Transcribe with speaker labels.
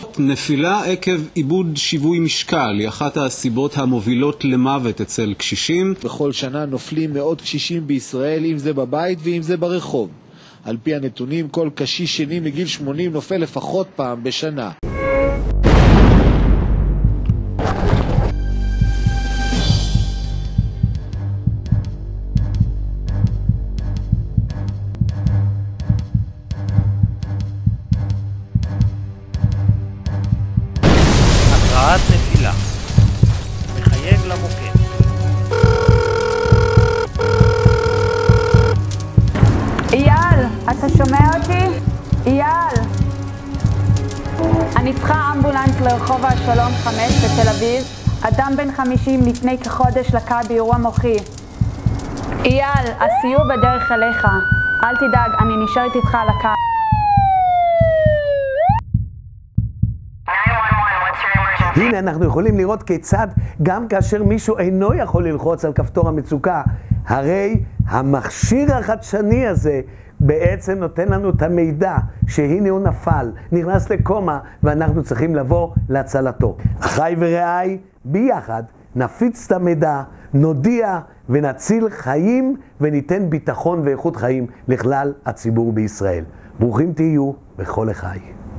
Speaker 1: התוצאות, נפילה עקב עיבוד שיווי משקל היא אחת הסיבות המובילות למוות אצל קשישים.
Speaker 2: בכל שנה נופלים מאות קשישים בישראל, אם זה בבית ואם זה ברחוב. על פי הנתונים, כל קשיש שני מגיל 80 נופל לפחות פעם בשנה.
Speaker 3: התרעת נפילה. מחייג למוקד.
Speaker 4: אייל, אתה שומע אותי? אייל, אני צריכה אמבולנס לרחוב השלום 5 בתל אביב. אדם בן 50 לפני כחודש לקה באירוע מוחי. אייל, הסיור בדרך אליך. אל תדאג, אני נשארת איתך על הקו.
Speaker 5: הנה אנחנו יכולים לראות כיצד גם כאשר מישהו אינו יכול ללחוץ על כפתור המצוקה, הרי המכשיר החדשני הזה בעצם נותן לנו את המידע שהנה הוא נפל, נכנס לקומה ואנחנו צריכים לבוא להצלתו. אחיי ורעיי, ביחד נפיץ את המידע, נודיע ונציל חיים וניתן ביטחון ואיכות חיים לכלל הציבור בישראל. ברוכים תהיו בכל החיים.